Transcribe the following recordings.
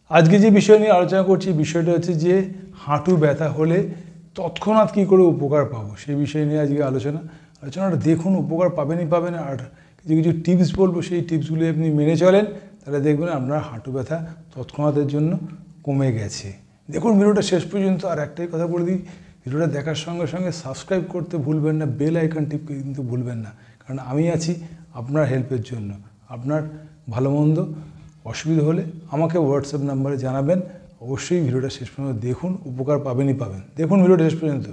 আজকে যে বিষয় নিয়ে আলোচনা করছি বিষয়টা হচ্ছে যে হাঁটু ব্যথা হলে তৎক্ষণাৎ কী করে উপকার পাবো সেই বিষয় নিয়ে আজকে আলোচনাটা দেখুন, উপকার পাবেনই পাবেন। আর কিছু কিছু টিপস বলবো, সেই টিপসগুলি আপনি মেনে চলেন, তাহলে দেখবেন আপনার হাঁটু ব্যথা তৎক্ষণাতের জন্য কমে গেছে। দেখুন ভিডিওটা শেষ পর্যন্ত। আর একটাই কথা বলে দিই, ভিডিওটা দেখার সঙ্গে সঙ্গে সাবস্ক্রাইব করতে ভুলবেন না, বেল আইকন টিপতে কিন্তু ভুলবেন না, কারণ আমি আছি আপনার হেল্পের জন্য। আপনার ভালো মন্দ অসুবিধা হলে আমাকে হোয়াটসঅ্যাপ নাম্বারে জানাবেন। অবশ্যই ভিডিওটা শেষ পর্যন্ত দেখুন, উপকার পাবেনই পাবেন। দেখুন ভিডিওটা শেষ পর্যন্ত।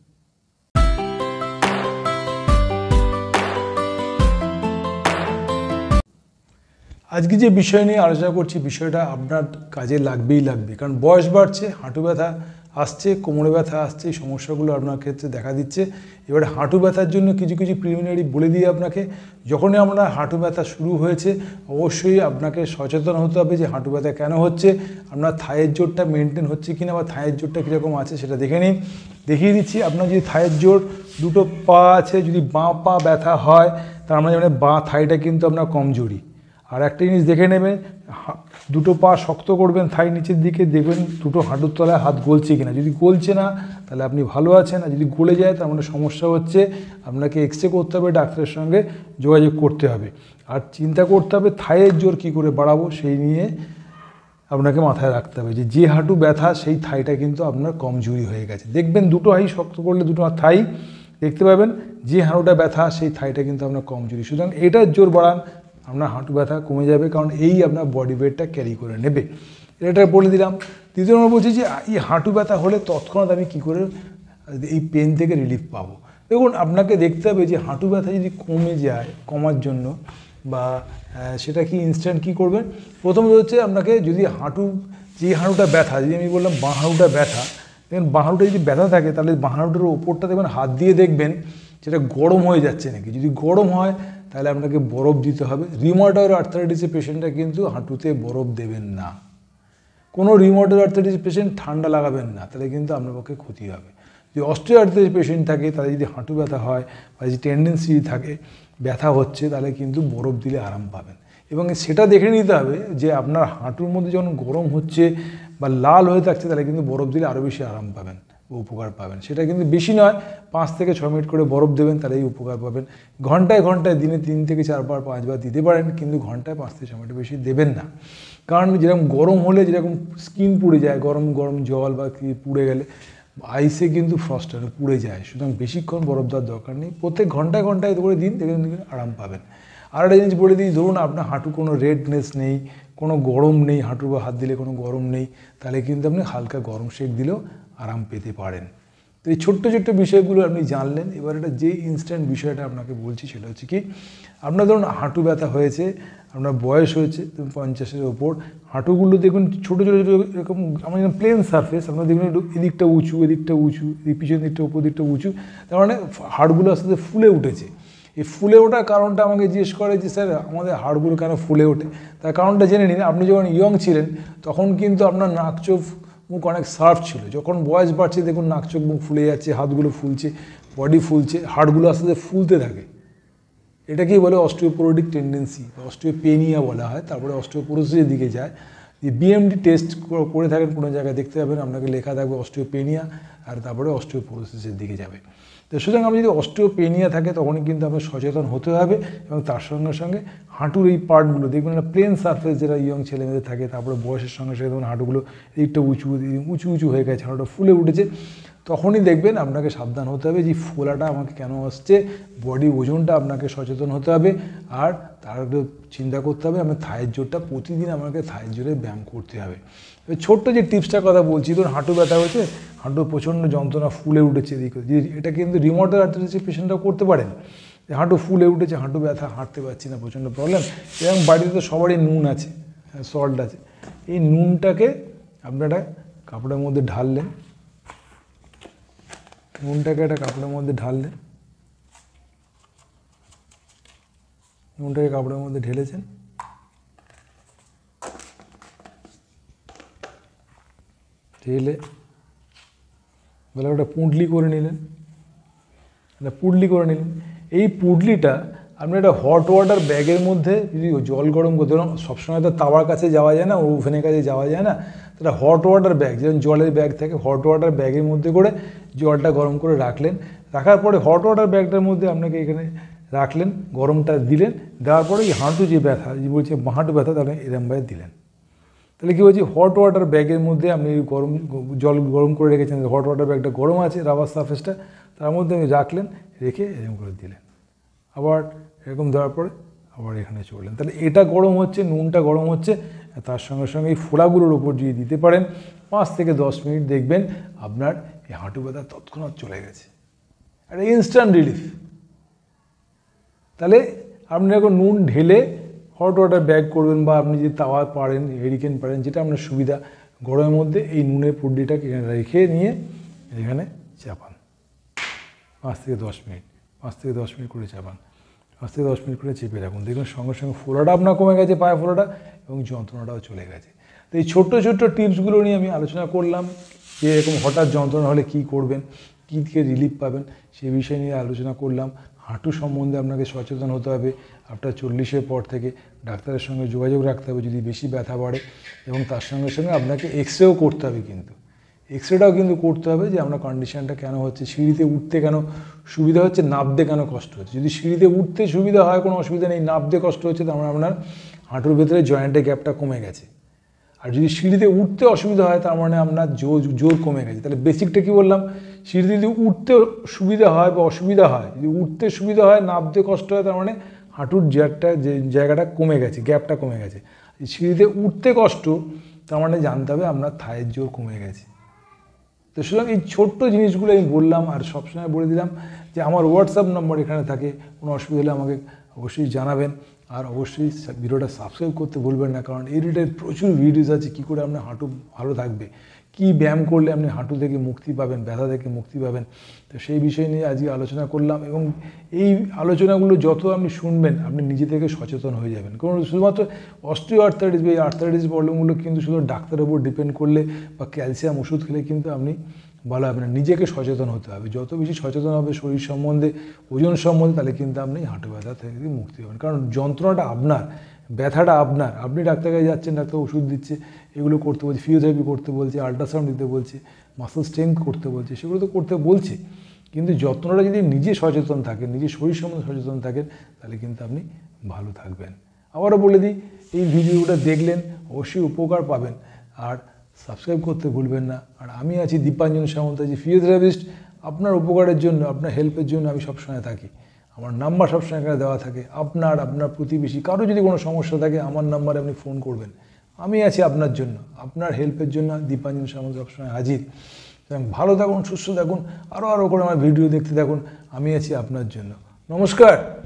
আজকে যে বিষয় নিয়ে আলোচনা করছি বিষয়টা আপনার কাজে লাগবেই লাগবে, কারণ বয়স বাড়ছে, হাঁটু ব্যথা আসছে, কোমরে ব্যথা আসছে, এই সমস্যাগুলো আপনার ক্ষেত্রে দেখা দিচ্ছে। এবারে হাঁটু ব্যথার জন্য কিছু কিছু প্রিলিমিনারি বলে দিয়ে আপনাকে, যখনই আপনার হাঁটু ব্যথা শুরু হয়েছে অবশ্যই আপনাকে সচেতন হতে হবে যে হাঁটু ব্যথা কেন হচ্ছে, আপনার থায়ের জোরটা মেনটেন হচ্ছে কিনা বা থায়ের জোরটা কীরকম আছে সেটা দেখে নিন। দেখিয়ে দিচ্ছি, আপনার যদি থায়ের জোর দুটো পা আছে, যদি বাঁ পা ব্যথা হয় তার মানে বাঁ থাইটা কিন্তু আপনার কমজোরি। আর একটা জিনিস দেখে নেবেন, দুটো পা শক্ত করবেন, থাই নিচের দিকে দেখবেন দুটো হাঁটুর তলায় হাত গলছে কিনা। যদি গলছে না তাহলে আপনি ভালো আছেন, আর যদি গলে যায় তার মানে সমস্যা হচ্ছে, আপনাকে এক্সরে করতে হবে, ডাক্তারের সঙ্গে যোগাযোগ করতে হবে। আর চিন্তা করতে হবে থাইয়ের জোর কী করে বাড়াবো সেই নিয়ে আপনাকে মাথায় রাখতে হবে যে হাঁটু ব্যথা সেই থাইটা কিন্তু আপনার কমজোরি হয়ে গেছে। দেখবেন দুটো হাই শক্ত করলে দুটো থাই দেখতে পাবেন, যে হাঁটুটা ব্যথা সেই থাইটা কিন্তু আপনার কমজোরি। সুতরাং এটার জোর বাড়ান, আপনার হাঁটু ব্যথা কমে যাবে, কারণ এই আপনার বডি ওয়েটটা ক্যারি করে নেবে। এটা বলে দিলাম। দ্বিতীয় নম্বর বলছি যে এই হাঁটু ব্যথা হলে তৎক্ষণাৎ আমি কী করে এই পেন থেকে রিলিফ পাবো। দেখুন, আপনাকে দেখতে হবে যে হাঁটু ব্যথা যদি কমে যায়, কমার জন্য বা সেটা কি ইনস্ট্যান্ট কী করবেন। প্রথমত হচ্ছে আপনাকে যদি যে হাঁটুটা ব্যথা, যদি আমি বললাম বাঁ হাঁটুটা ব্যথা, দেখবেন বাঁ হাঁটুটা যদি ব্যথা থাকে তাহলে বাঁ হাঁটুটার ওপরটা দেখবেন হাত দিয়ে দেখবেন সেটা গরম হয়ে যাচ্ছে নাকি। যদি গরম হয় তাহলে আপনাকে বরফ দিতে হবে। রিউমাটয়েড আর্থ্রাইটিসের পেশেন্টরা কিন্তু হাঁটুতে বরফ দেবেন না। কোনো রিউমাটয়েড আর্থ্রাইটিস পেশেন্ট ঠান্ডা লাগাবেন না, তাহলে কিন্তু আপনার পক্ষে ক্ষতি হবে। যদি অস্টিও আর্থ্রাইটিস পেশেন্ট থাকে, তাহলে যদি হাঁটু ব্যথা হয় বা যদি টেন্ডেন্সি থাকে ব্যথা হচ্ছে, তাহলে কিন্তু বরফ দিলে আরাম পাবেন। এবং সেটা দেখে নিতে হবে যে আপনার হাঁটুর মধ্যে যখন গরম হচ্ছে বা লাল হয়ে থাকছে, তাহলে কিন্তু বরফ দিলে আরও বেশি আরাম পাবেন, উপকার পাবেন। সেটা কিন্তু বেশি নয়, 5 থেকে 6 মিনিট করে বরফ দেবেন, তাহলে এই উপকার পাবেন। ঘন্টায় দিনে 3 থেকে 4 বার 5 বার দিতে পারেন, কিন্তু ঘন্টায় 5 থেকে 6 মিনিট বেশি দেবেন না। কারণ যেরকম গরম হলে যেরকম স্কিন পুড়ে যায়, গরম গরম জল বা পুড়ে গেলে আইসে কিন্তু ফ্রস্ট পুড়ে যায়। সুতরাং বেশিক্ষণ বরফ দেওয়ার দরকার নেই, প্রত্যেক ঘন্টায় করে দিন, দেখবেন আরাম পাবেন। আর একটা জিনিস বলে দিই, ধরুন আপনার হাঁটু কোনো রেডনেস নেই, কোনো গরম নেই, হাঁটু বা হাত দিলে কোনো গরম নেই, তাহলে কিন্তু আপনি হালকা গরম শেক দিলেও আরাম পেতে পারেন। তো এই ছোট্ট ছোট্ট বিষয়গুলো আপনি জানলেন। এবার এটা যে ইনস্ট্যান্ট বিষয়টা আপনাকে বলছি সেটা হচ্ছে কি, আপনার ধরুন হাঁটু ব্যথা হয়েছে, আপনার বয়স হয়েছে 50-এর ওপর, হাঁটুগুলো দেখুন ছোটো ছোটো এরকম আমার যেমন প্লেন সারফেস, আপনার দেখুন একটু এদিকটা উঁচু, এদিকটা উঁচু, পিছন দিকটা উপর দিকটা উঁচু, তার মানে হাড়গুলো আস্তে আস্তে ফুলে উঠেছে। এই ফুলে ওঠার কারণটা আমাকে জিজ্ঞেস করে যে স্যার আমাদের হাড়গুলো কেন ফুলে ওঠে, তার কারণটা জেনে নিন। আপনি যখন ইয়ং ছিলেন তখন কিন্তু আপনার নাক চোখ মুখ অনেক সার্ভ ছিল। যখন বয়স বাড়ছে দেখুন নাক চোখ মুখ ফুলে যাচ্ছে, হাতগুলো ফুলছে, বডি ফুলছে, হাড়গুলো আস্তে আস্তে ফুলতে থাকে। এটাকেই বলে অস্টিওপোরোটিক টেন্ডেন্সি বা অস্টিওপেনিয়া বলা হয়। তারপরে অস্টিওপোরোসিসের দিকে যায়। বিএমডি টেস্ট করে থাকেন কোনো জায়গায় দেখতে পাবেন আপনাকে লেখা থাকবে অস্টিওপেনিয়া, আর তারপরে অস্টিওপোরোসিসের দিকে যাবে। তো সুতরাং আপনি যদি অস্টিওপেনিয়া থাকে তখনই কিন্তু আপনার সচেতন হতে হবে, এবং তার সঙ্গে সঙ্গে হাঁটুর এই পার্টগুলো দেখবেন না প্লেন সারফেস যেটা ইয়ং ছেলেমেয়েদের থাকে, তারপরে বয়সের সঙ্গে সঙ্গে দেখুন হাঁটুগুলো এইটা উঁচু উঁচু হয়ে গেছে, হাঁটুটা ফুলে উঠেছে, তখনই দেখবেন আপনাকে সাবধান হতে হবে যে ফোলাটা আমাকে কেন আসছে, বডি ওজনটা আপনাকে সচেতন হতে হবে। আর তার চিন্তা করতে হবে আমার থায়ের জোরটা, প্রতিদিন আমাকে থায়ের জোরে ব্যায়াম করতে হবে। ছোট্ট যে টিপসটার কথা বলছি, ধরুন হাঁটু ব্যথা হয়েছে, হাঁটু প্রচণ্ড যন্ত্রণা, ফুলে উঠেছে এদিকে, এটা কিন্তু রিউমাটয়েড আর্থ্রাইটিসের পেশেন্টরাও করতে পারেন। হাঁটু ফুলে উঠেছে, হাঁটু ব্যথা, হাঁটতে পারছি না, প্রচণ্ড প্রবলেম। এবং বাড়িতে তো সবারই নুন আছে, সল্ট আছে, এই নুনটাকে আপনারা কাপড়ের মধ্যে ঢাললেন, নুনটাকে একটা কাপড়ের মধ্যে ঢাললেন, নুনটাকে কাপড়ের মধ্যে ঢেলেছেন, ঢেলে বলে একটা পুঁটলি করে নিলেন, এই পুঁটলিটা আপনি একটা হট ওয়াটার ব্যাগের মধ্যে যদি জল গরম করতে, ধরুন সবসময় তো তাওয়ার কাছে যাওয়া যায় না, ওভেনের কাছে যাওয়া যায় না, তাহলে হট ওয়াটার ব্যাগ, যেমন জলের ব্যাগ থাকে, হট ওয়াটার ব্যাগের মধ্যে করে জলটা গরম করে রাখলেন। রাখার পরে হট ওয়াটার ব্যাগটার মধ্যে আপনাকে এখানে রাখলেন, গরমটা দিলেন, দেওয়ার পরে এই হাঁটু যে ব্যথা, যে বলছে হাঁটু ব্যথা, তাহলে এরমভাবে দিলেন। তাহলে কী বলছি, হট ওয়াটার ব্যাগের মধ্যে আপনি গরম জল গরম করে রেখেছেন, হট ওয়াটার ব্যাগটা গরম আছে, রাবার সারফেসটা, তার মধ্যে আপনি রাখলেন, রেখে এরকম করে দিলেন। আবার এরকম দেওয়ার পরে আবার এখানে চললেন। তাহলে এটা গরম হচ্ছে, নুনটা গরম হচ্ছে, তার সঙ্গে সঙ্গে এই ফোড়াগুলোর উপর যদি দিতে পারেন 5 থেকে 10 মিনিট, দেখবেন আপনার এই হাঁটু ব্যথা তৎক্ষণাৎ চলে গেছে, একটা ইনস্ট্যান্ট রিলিফ। তাহলে আপনি এখন নুন ঢেলে হট ওয়াটার ব্যাগ করবেন, বা আপনি যদি তাওয়া পারেন, হেরিকেন পারেন, যেটা আপনার সুবিধা, গরমের মধ্যে এই নুনের পুডিটাকে এখানে রেখে নিয়ে এখানে চাপান 5 থেকে 10 মিনিট, 5 থেকে 10 মিনিট করে চাপান, 5 থেকে 10 মিনিট করে চেপে রাখুন, দেখুন সঙ্গে সঙ্গে ফোড়াটা আপনার কমে গেছে, পায়ে ফোড়াটা, এবং যন্ত্রণাটাও চলে গেছে। তো এই ছোট্ট ছোট্ট টিপসগুলো নিয়ে আমি আলোচনা করলাম, যে এরকম হঠাৎ যন্ত্রণা হলে কী করবেন, কী থেকে রিলিফ পাবেন, সেই বিষয় নিয়ে আলোচনা করলাম। হাঁটু সম্বন্ধে আপনাকে সচেতন হতে হবে, আপনার 40-এর পর থেকে ডাক্তারের সঙ্গে যোগাযোগ রাখতে হবে যদি বেশি ব্যথা বাড়ে, এবং তার সঙ্গে সঙ্গে আপনাকে এক্সরেও করতে হবে, কিন্তু এক্সরেটাও কিন্তু করতে হবে যে আপনার কন্ডিশনটা কেন হচ্ছে, সিঁড়িতে উঠতে কেন সুবিধা হচ্ছে, নাবতে কেন কষ্ট হচ্ছে। যদি সিঁড়িতে উঠতে সুবিধা হয়, কোনো অসুবিধা নেই, নাবতে কষ্ট হচ্ছে, তার মানে আপনার হাঁটুর ভেতরে জয়েন্টের গ্যাপটা কমে গেছে। আর যদি সিঁড়িতে উঠতে অসুবিধা হয়, তার মানে আপনার জোর কমে গেছে। তাহলে বেসিকটা কী বললাম, সিঁড়িতে যদি উঠতে সুবিধা হয় বা অসুবিধা হয়, যদি উঠতে সুবিধা হয়, নাবতে কষ্ট হয়, তার মানে হাঁটুর যে জায়গাটা কমে গেছে, গ্যাপটা কমে গেছে। সিঁড়িতে উঠতে কষ্ট, তার মানে জানতে হবে আপনার থায়ের জোর কমে গেছে। তো সুতরাং এই ছোট্ট জিনিসগুলো আমি বললাম, আর সবসময় বলে দিলাম যে আমার হোয়াটসঅ্যাপ নম্বর এখানে থাকে, কোনো অসুবিধা হলে আমাকে অবশ্যই জানাবেন। আর অবশ্যই ভিডিওটা সাবস্ক্রাইব করতে ভুলবেন না, কারণ এই রিলেটেড প্রচুর ভিডিওস আছে, কী করে আপনার হাঁটু ভালো থাকবে, কী ব্যায়াম করলে আপনি হাঁটু থেকে মুক্তি পাবেন, ব্যথা থেকে মুক্তি পাবেন। তো সেই বিষয় নিয়ে আজকে আলোচনা করলাম, এবং এই আলোচনাগুলো যত আপনি শুনবেন, আপনি নিজে থেকে সচেতন হয়ে যাবেন। কারণ শুধুমাত্র অস্টিও আর্থারাইটিস বা এই আর্থারাইটিস প্রবলেমগুলো কিন্তু শুধু ডাক্তারের উপর ডিপেন্ড করলে বা ক্যালসিয়াম ওষুধ খেলে কিন্তু আপনি ভালো হবে না, নিজেকে সচেতন হতে হবে। যত বেশি সচেতন হবে শরীর সম্বন্ধে, ওজন সম্বন্ধে, তাহলে কিন্তু আপনি হাঁটু ব্যথা থেকে মুক্তি পাবেন। কারণ যন্ত্রণাটা আপনার, ব্যথাটা আপনার, আপনি ডাক্তার কাছে যাচ্ছেন, ডাক্তার ওষুধ দিচ্ছে, এগুলো করতে বলছে, ফিজিওথেরাপি করতে বলছে, আল্ট্রাসাউন্ড দিতে বলছে, মাসল স্ট্রেংথ করতে বলছে, সেগুলো তো করতে বলছে, কিন্তু যত্নটা যদি নিজে সচেতন থাকেন, নিজের শরীর সম্বন্ধে সচেতন থাকেন, তাহলে কিন্তু আপনি ভালো থাকবেন। আবারও বলে দিই, এই ভিডিওটা দেখলেন, অবশ্যই উপকার পাবেন, আর সাবস্ক্রাইব করতে ভুলবেন না। আর আমি আছি দীপাঞ্জন সামন্ত, যে ফিজিওথেরাপিস্ট, আপনার উপকারের জন্য, আপনার হেল্পের জন্য আমি সবসময় থাকি। আমার নাম্বার সবসময় এখানে দেওয়া থাকে, আপনার প্রতিবেশী কারো যদি কোনো সমস্যা থাকে, আমার নাম্বারে আপনি ফোন করবেন, আমি আছি আপনার জন্য, আপনার হেল্পের জন্য দীপাঞ্জন সামন্ত সবসময় হাজির। ভালো থাকুন, সুস্থ থাকুন, আরও করে আমার ভিডিও দেখতে থাকুন, আমি আছি আপনার জন্য। নমস্কার।